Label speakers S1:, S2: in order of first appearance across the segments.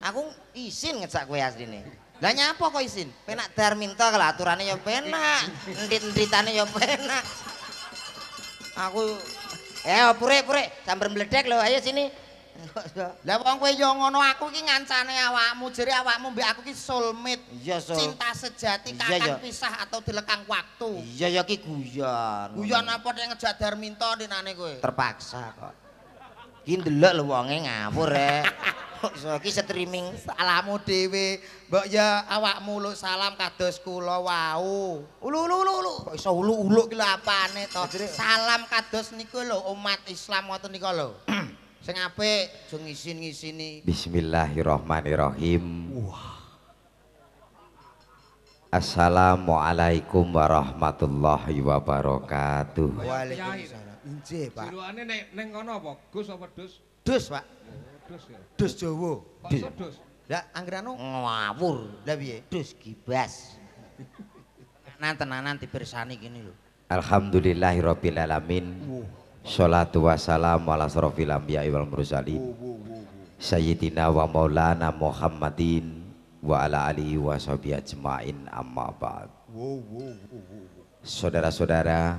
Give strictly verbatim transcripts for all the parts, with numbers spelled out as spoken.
S1: Aku izin ngejak kowe asline. Lah nyapa kok izin? Penak dar minta kalau aturane ya penak, endit-enditane ya penak. Aku eh purek-purek sambar mledek lho, ayo sini.
S2: Lah wong kowe yo ngono aku iki ngancane awakmu, jere awakmu mbek aku ki soulmate.
S1: Iya, Soul.
S2: Cinta sejati
S1: Iya, iya.
S2: kakang pisah atau dilekang waktu.
S1: Iya ya ki guyon.
S2: Guyon apa nek ngejak Darminto dinane kowe?
S1: Terpaksa kok. Ki ndelok lho wonge ngawur rek. Iso ki streaming
S2: Salahmu dhewe. Mbok ya awakmu lu salam kados kula wau. Ulu ulu ulu ulu. Kok iso ulu-ulu ki lho apane to? Salam kados niku lho umat Islam ngoten nika lho. Sing apik aja ngisin-ngisini.
S3: Bismillahirrahmanirrahim. Assalamualaikum warahmatullahi wabarakatuh.
S2: Waalaikumsalam. Injih, Pak.
S4: Jeroane ning ning kono apa? Gus apa Dus?
S2: Dus, Pak.
S4: Dus ya.
S2: Dus Jawa.
S4: Kok iso Dus?
S2: Lah anggrano
S1: ngawur.
S2: lah piye?
S1: Dus gibas. Nantenanan dipirsani gini lho.
S3: Alhamdulillahirabbil alamin. Sholatu wassalamu ala asrofil anbiya'i wal mursalin. Sayyidina wa maulana Muhammadin wa ala alihi wa sahbihi ajmain, amma ba'd. Saudara-saudara,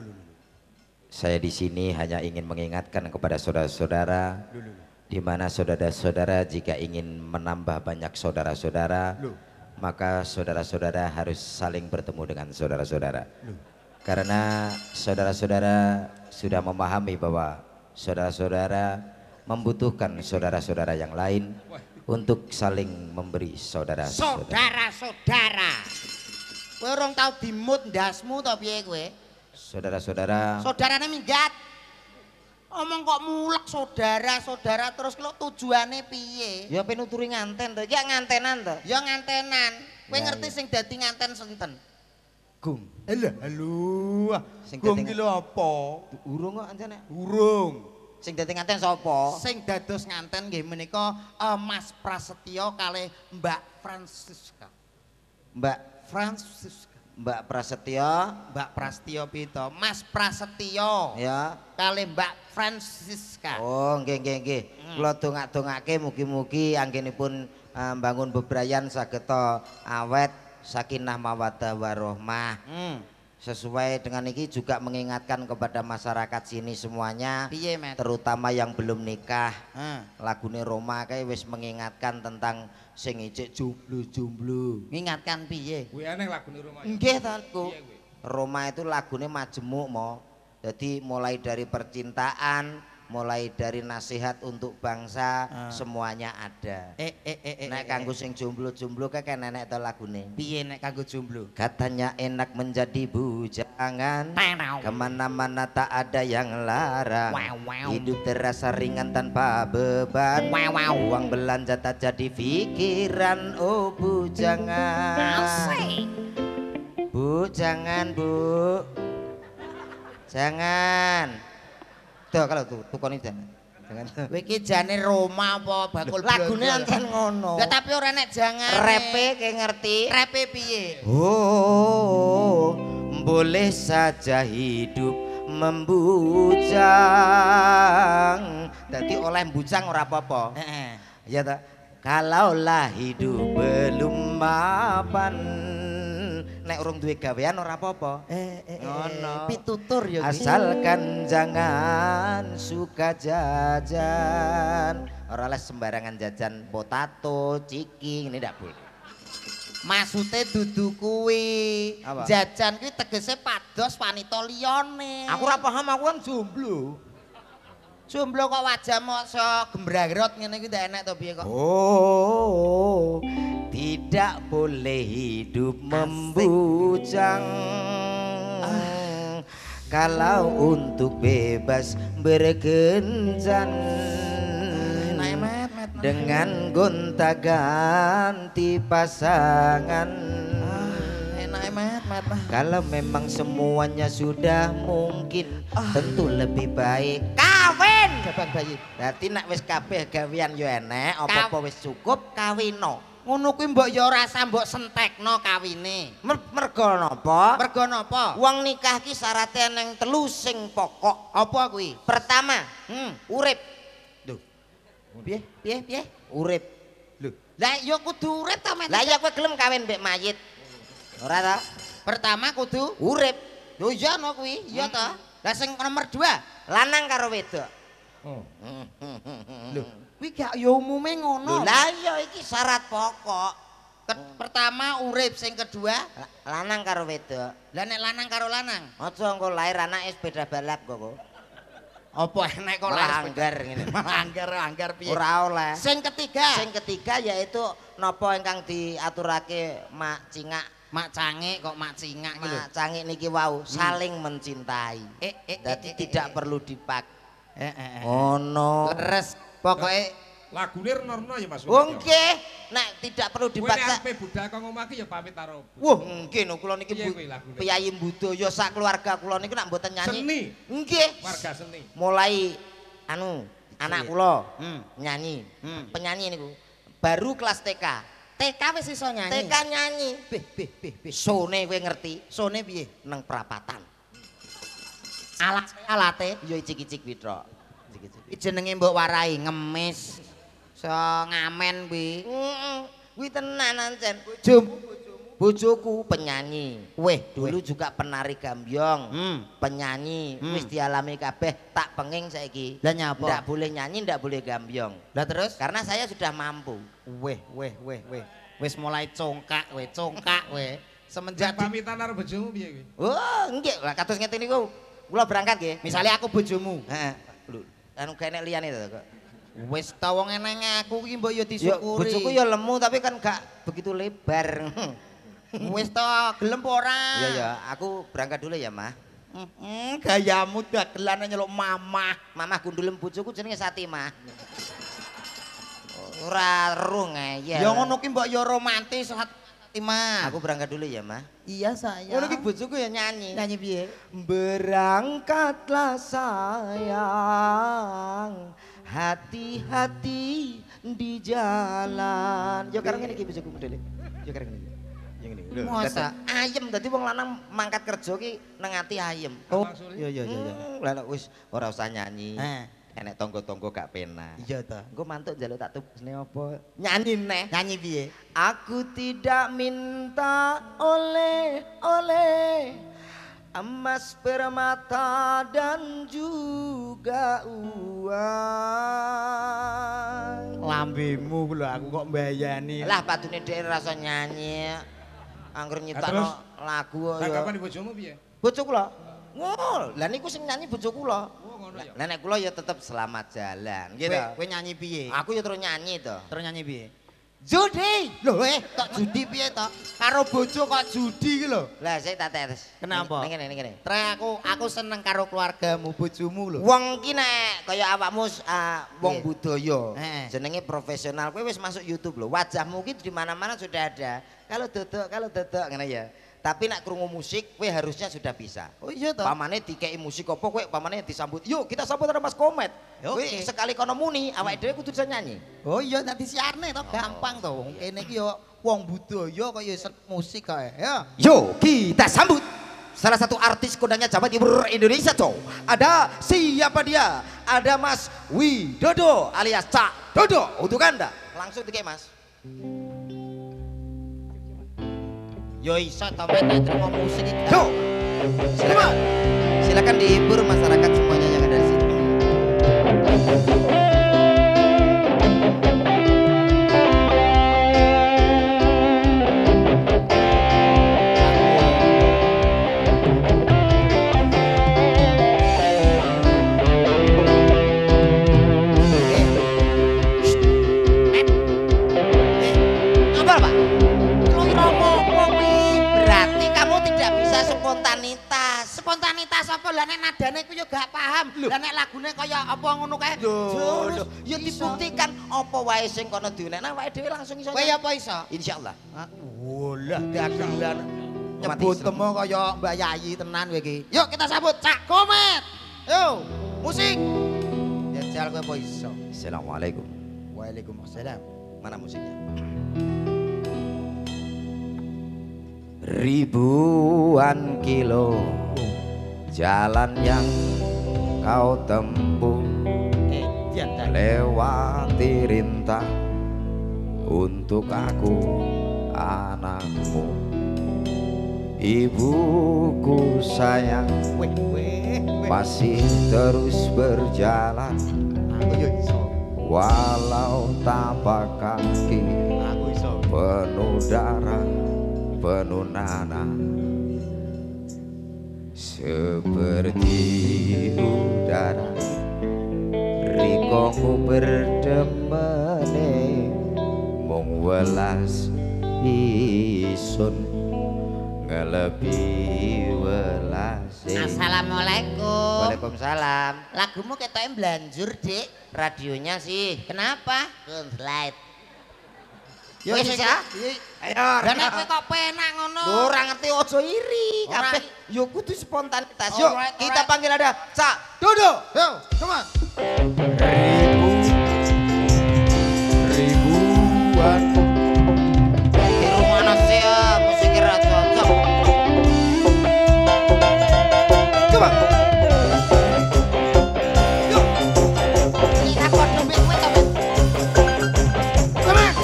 S3: saya di sini hanya ingin mengingatkan kepada saudara-saudara, di mana saudara-saudara jika ingin menambah banyak saudara-saudara, maka saudara-saudara harus saling bertemu dengan saudara-saudara. Karena saudara-saudara sudah memahami bahwa saudara-saudara membutuhkan saudara-saudara yang lain untuk saling memberi saudara-saudara.
S2: Saudara-saudara. Kowe urung tau dimut ndasmu to piye kowe?
S3: Saudara-saudara,
S2: Saudarane minggat. Omong kok mulek saudara-saudara terus lho tujuane piye?
S1: Ya penuturi nganten to. Ya ngantenan to.
S2: Ya ngantenan. Kowe
S1: Ya,
S2: ngerti
S1: ya.
S2: sing dadi nganten sinten?
S1: Gung.
S2: Elah, halo.
S1: Sing
S2: Gong
S1: dadi-
S2: ki lho apa?
S1: Urung kok ancane.
S2: Urung.
S1: Sing dadi nganten sapa?
S2: Sing dados nganten nggih menika eh, Mas Prasetyo kalih Mbak Francisca.
S1: Mbak
S2: Francisca.
S1: Mbak Prasetyo
S2: Mbak Prasetyo pito? Mas Prasetyo
S1: ya.
S2: kalih Mbak Francisca.
S1: Oh, nggih nggih nggih. Kula dongak-dongake mugi-mugi anggenipun eh, mbangun bebrayan sageta awet sakinah mawaddah warahmah.
S2: Hmm.
S1: Sesuai dengan ini juga mengingatkan kepada masyarakat sini semuanya,
S2: Piye, Met?
S1: terutama yang belum nikah.
S2: Hah.
S1: Lagune Roma kae wis mengingatkan tentang sing ijik jomblo-jomblo.
S2: Ngingatkan piye?
S4: Kuwi eneng lagune rumah.
S1: Nggih tanku.
S4: Piye kuwi?
S1: Roma itu lagune majemuk mo. Jadi mulai dari percintaan, mulai dari nasihat untuk bangsa,
S2: Ah.
S1: semuanya ada.
S2: Eh eh eh eh.
S1: Nek
S2: eh,
S1: kanggo
S2: eh.
S1: sing jomblo-jomblo kae kan nenek to lagune.
S2: Piye nek kanggo jomblo?
S1: Katanya enak menjadi bujangan, kemana-mana tak ada yang larang.
S2: Wow, wow.
S1: Hidup terasa ringan tanpa beban.
S2: Wow, wow.
S1: Uang belanja tak jadi pikiran. Oh bujangan, bu jangan bu, jangan. Tuh kalau tuh tukoni jangan. Jangan.
S2: Kowe iki jane Roma apa bakul
S1: Lagune
S2: blonjo?
S1: anten ngono.
S2: Lah tapi ora nek jangan.
S1: Repe kayak ngerti.
S2: Repe piye?
S1: Oh, boleh saja hidup membujang. Jadi oleh bujang ora apa-apa.
S2: Heeh.
S1: Ya tak. Kalaulah hidup belum mapan, nek urung duwe gawean ora apa-apa.
S2: Eh eh
S1: Ngono.
S2: pitutur ya kuwi.
S1: Asalkan jangan suka jajan. Ora les sembarangan jajan potato, ciki, ini ndak boleh.
S2: Maksudnya dudu kuwi.
S1: Apa?
S2: Jajan kuwi tegese pados wanita liyane.
S1: Aku ora paham, aku kan jomblo.
S2: jomblo kok wajah mokso gembrarot ngene iki ndak enak to piye kok.
S1: Oh, tidak boleh hidup membujang. Kalau untuk bebas berkencan
S2: Enak met met.
S1: dengan gonta-ganti pasangan.
S2: Enak met met.
S1: Kalau memang semuanya sudah mungkin, tentu lebih baik kawin.
S2: Jabang bayi.
S1: Dadi nek wis kabeh gawean yo enek, apa-apa wis cukup kawino.
S2: Ngono kuwi mbok ya ora usah mbok sentekno kawine.
S1: Mer mergo napa?
S2: Mergo napa?
S1: Wong nikah ki syaratnya neng telu sing pokok.
S2: Apa kuwi?
S1: Pertama,
S2: Hmm.
S1: urip.
S2: Piye? Piye? Piye?
S1: Urip.
S2: Lho, Lah ya kudu urip ta men.
S1: Lah ya kowe gelem kawin mbek mayit. Ora ta?
S2: Pertama kudu
S1: Urip.
S2: Lho iya no kuwi, iya ta. Lah sing nomor dua,
S1: Lanang karo wedok.
S4: Oh.
S2: lho kuwi gak ya umume ngono.
S1: Lho lah iya iki syarat pokok.
S2: Ke- pertama urip, sing kedua
S1: La- Lanang karo wedok.
S2: lah nek lanang karo lanang.
S1: Aja engko lair anake sepeda balap kok. kok.
S2: Apa enek kok
S1: Malah
S2: laris
S1: anggar ngene.
S2: anggar anggar piye?
S1: Ora oleh.
S2: Sing ketiga,
S1: Sing ketiga yaitu napa ingkang diaturake Mak Cingak,
S2: mak cangik kok mak cingak iki lho.
S1: Mak Cangik niki wau saling mencintai.
S2: Eh eh
S1: Dadi
S2: eh, eh,
S1: tidak
S2: eh,
S1: perlu dipak.
S2: Eh eh eh.
S1: Ngono.
S2: Leres pokoke
S4: Lagune Reno ya Mas.
S1: Oh nggih, nek tidak perlu
S4: Kowe nek
S1: dipaksa.
S4: arepe budal kok ngomong ya pamit karo.
S1: Wah, nggih no kula niki
S4: Piye
S1: bu-
S4: kuwi lagune?
S1: Piyayi Budaya sak keluarga kula niku nek mboten nyanyi.
S4: Seni.
S1: Nggih.
S4: Warga seni.
S1: Mulai anu anak kula
S2: Hmm.
S1: nyanyi.
S2: Hmm.
S1: Penyanyi niku baru kelas T K.
S2: T K wis iso
S1: T
S2: nyanyi.
S1: K nyanyi.
S2: Bih bih bih bih.
S1: Sone kowe ngerti?
S2: Sone piye?
S1: Nang perapatan.
S2: Alat alate
S1: Ya icik-icik kuwi tok. Icik-icik.
S2: iki jenenge mbok warai ngemis. So ngamen kuwi.
S1: Heeh. Kuwi tenan ancen.
S2: Jum.
S1: Bojoku penyanyi. Weh, dulu juga penari gambyong.
S2: Hmm.
S1: Penyanyi
S2: Hmm.
S1: wis dialami kabeh, tak penging saiki.
S2: Lah nyapa?
S1: Ndak boleh nyanyi, ndak boleh gambyong.
S2: Lah terus?
S1: Karena saya sudah mampu.
S2: Weh weh weh weh. Wis mulai congkak weh, congkak weh. Semenjak
S4: Jak pamitan karo bojomu piye kuwi?
S1: Oh, nggih. Lah kados ngeten niku kula berangkat nggih.
S2: misalnya aku bojomu.
S1: Heeh. Lho, anu gak enek liyane to kok.
S2: Wis ta wong eneng aku iki mbok ya
S1: Ya
S2: disyukuri.
S1: bojoku ya lemu tapi kan gak begitu lebar.
S2: Wis ta gelem apa ora?
S1: Iya ya, aku berangkat dulu ya, Mah.
S2: Heeh, gayamu dagelan nyeluk mamah.
S1: Mamah gundulem bojoku jenenge Satimah. Ora ero ngeyel.
S2: Ya ngono ki mbok ya romantis Fatimah.
S1: Aku berangkat dulu ya, Mah.
S2: Iya saya.
S1: Ngono ki bojoku ya nyanyi.
S2: nyanyi piye?
S1: Berangkatlah sayang, hati-hati di jalan. Yo kareng ngene iki bojoku modele. Yo kareng ngene iki. Yo ngene. Lho,
S2: Masa?
S1: dadi ayem dadi wong lanang mangkat kerja ki nang ati ayem.
S2: Oh,
S4: Maksudnya?
S2: iya iya iya iya.
S1: Hmm, Lah nek wis ora usah nyanyi.
S2: Eh,
S1: Enek tonggo-tonggo gak penak.
S2: iya ta.
S1: Engko mantuk njaluk tak tebusne apa? Nyanyi neh.
S2: Nyanyi piye?
S1: Aku tidak minta oleh-oleh emas permata dan juga uang.
S2: Lambemu lho aku kok mbayani.
S1: Lah patune dhek rasa nyanyi. Angger
S4: terus?
S1: nyiptakno lagu
S4: Lah
S1: ya.
S4: kapan bojomu piye?
S1: Bojo kula. Ngono. Lah niku sing nyanyi bojo kula.
S4: Oh ngono ya.
S1: Lah nek kula ya tetep selamat jalan. Gitu.
S2: Kowe kowe nyanyi piye?
S1: Aku ya terus nyanyi to.
S2: Terus nyanyi piye?
S1: Judi.
S2: Lho eh kok judi piye to? Karo bojo kok judi ki lho.
S1: Lah saya tak tes.
S2: Kenapa?
S1: Ning kene ning kene.
S2: Tre aku aku seneng karo keluargamu bojomu lho.
S1: Wong ki nek kaya awakmu ah, wong
S2: Iya.
S1: budaya,
S2: Heeh.
S1: jenenge profesional. Kowe wis masuk YouTube lho. Wajahmu ki di mana-mana sudah ada. Kalau dodok, kalau dodok ngene ya. Tapi nek krungu musik kowe harusnya sudah bisa.
S2: Oh iya to.
S1: Pamane dikei musik apa kowe pamane disambut. Yuk kita sambut ada Mas Komet. Kowe
S2: Oke.
S1: sekali kono muni awake dhewe kudu bisa nyanyi.
S2: Oh iya nanti siarne to gampang to. Wong kene iki yo wong budaya kok ya sen- musik kae. Ya.
S1: Yuk kita sambut salah satu artis kondangnya Jawa Timur Indonesia cow. Ada siapa dia? Ada Mas Widodo alias Cak Dodo untuk Anda. Langsung dikei Mas.
S2: Yo iso to men nek terima musik iki.
S1: Yuk, silakan. Silakan dihibur masyarakat semuanya yang ada di sini. Apa Pak? Berarti kamu tidak bisa spontanitas.
S2: Spontanitas apa lah nek nadane ku yo gak paham. Lah nek lagune kaya apa ngono kae.
S1: Loh, loh, ya
S2: Iso.
S1: dibuktikan apa wae sing kono diunekna awake dhewe langsung iso.
S2: Kowe ya apa iso?
S1: Insyaallah.
S2: Wolah dagelan
S1: Umat
S2: nyebut
S1: Islam.
S2: temu kaya Mbak Yayi tenan kowe iki. Yuk kita sambut Cak Komet. Yo, musik. Jajal kowe apa iso?
S3: Assalamualaikum.
S2: Waalaikumsalam.
S1: Mana musiknya?
S3: Ribuan kilo jalan yang kau tempuh,
S2: Eh, jajal.
S3: lewati rintang untuk aku anakmu. Ibuku sayang
S2: Weh, weh, weh.
S3: masih terus berjalan,
S2: Aku yo iso.
S3: walau tapak kaki
S2: Aku iso.
S3: penuh darah, penuh nanah. Seperti udara rikoku berdemene, mung welas isun ngelebi welase.
S1: Assalamualaikum.
S2: Waalaikumsalam.
S1: Lagumu ketoknya belanjur, Dik.
S2: Radionya sih.
S1: Kenapa? Slide.
S2: Yo
S1: Wis
S2: sing-
S1: ya?
S2: Iya.
S1: Ayo. Dan kowe kok penak ngono?
S2: Lho, ora ngerti ojo iri
S1: Ora.
S2: kabeh. Yo kudu spontanitas.
S1: Alright,
S2: Yuk,
S1: alright.
S2: kita panggil ada Cak Dodo. Yo, come on.
S3: Ribu ribuan
S1: Di rumah sih ya, musiknya ra cocok.
S2: Coba. Yuk,
S1: Kita kok dompet kowe to, Mas?
S2: come on.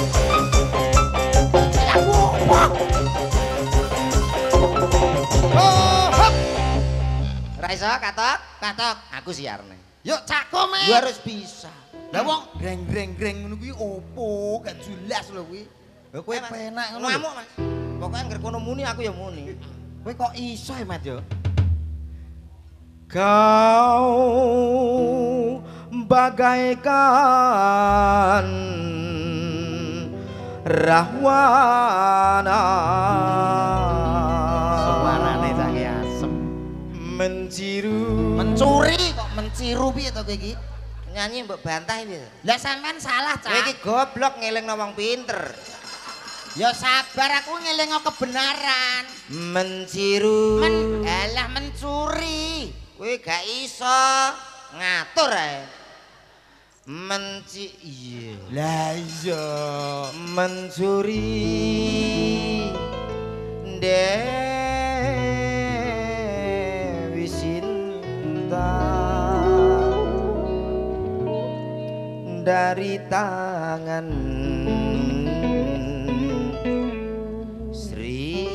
S2: Oh, hop.
S1: Ra iso katok?
S2: Katok.
S1: Aku siarne.
S2: Yuk, Cak Kome.
S1: Gua harus bisa.
S2: Lah wong greng-greng-greng ngono kuwi opo? Gak jelas lho kuwi. Lah kowe
S1: Eh, Mas,
S2: penak ngono. lho.
S1: ngamuk, Mas. Pokoknya anggar kono muni aku ya muni.
S2: Kowe kok iso ya, Mat yo?
S3: kau bagaikan rahwana
S2: Suarane sange asem.
S3: menciru
S2: Mencuri kok menciru piye to kowe iki?
S1: Nyanyi mbok bantah ini.
S2: Lah sampean salah,
S1: Kowe iki
S2: Cak.
S1: goblok ngelingno wong pinter.
S2: Ya sabar aku ngelingo kebenaran.
S3: menciru
S2: Men alah mencuri.
S1: Kowe gak iso ngatur ae. Menci iya.
S2: Lah iya.
S3: mencuri Dewi Sinta dari tangan Sri,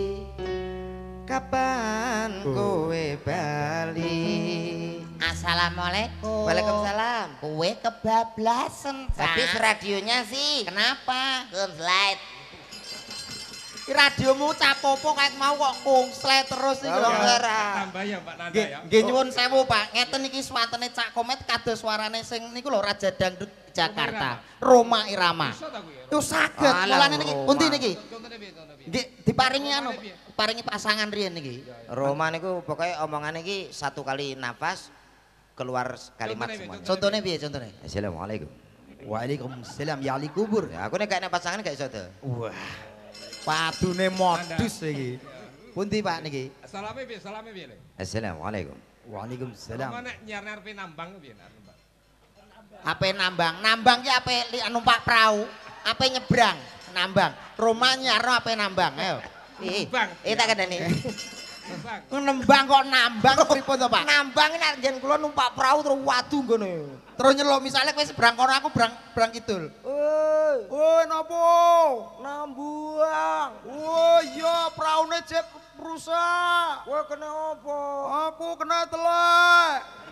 S3: kapan kowe bali?
S1: Assalamualaikum.
S2: Waalaikumsalam.
S1: Kowe kebablasan, Cak.
S2: Tapi
S1: radionya sih.
S2: Kenapa?
S1: Slide.
S2: Ki radiomu capopo kayak mau kok kungslet terus iki lho.
S1: Oh, ora.
S4: Tambah ya Pak Nanda
S2: Nggih,
S4: ya.
S2: nggih nyuwun sewu, Pak. Ngeten iki swatene Cak Komet kados suarane sing niku lho Raja Dangdut Jakarta. Roma Irama.
S4: Iso ta kuwi ya?
S2: Yo saged.
S1: Alah,
S2: Mulane niki
S1: Roma.
S2: pundi niki?
S4: Contone piye, contone piye?
S2: Nggih diparingi anu, paringi pasangan riyen niki.
S1: Roma niku pokoknya omongannya iki satu kali nafas keluar kalimat
S4: Contohnya,
S1: semuanya.
S2: Contone piye contone?
S3: Assalamualaikum.
S2: Waalaikumsalam ya ali kubur.
S1: Ya, aku nek gak enak pasangan gak iso tuh.
S2: Wah. Padune modus iki. Pundi Pak niki?
S4: Salame piye? Salame piye, Le?
S3: Assalamualaikum.
S2: Waalaikumsalam.
S4: Apa nek nyar-nyar pe nambang piye, nambang?
S2: Ape nambang, nambang ki ape li numpak perahu, ape nyebrang, nambang. Roma nyarno ape nambang, ayo.
S1: Ih,
S4: Nambang.
S1: eh tak kandani.
S4: Nambang.
S2: Nembang kok nambang pripun to, Pak?
S1: Nambang nek jen kula numpak perahu terus watu ngono.
S2: Terus nyeluk misalnya kowe seberang kono aku berang berang kidul.
S1: Woi,
S2: Woi, nopo?
S1: nambuang.
S2: Oh iya, praune jep rusak.
S1: Kowe kena apa?
S2: Aku kena telek.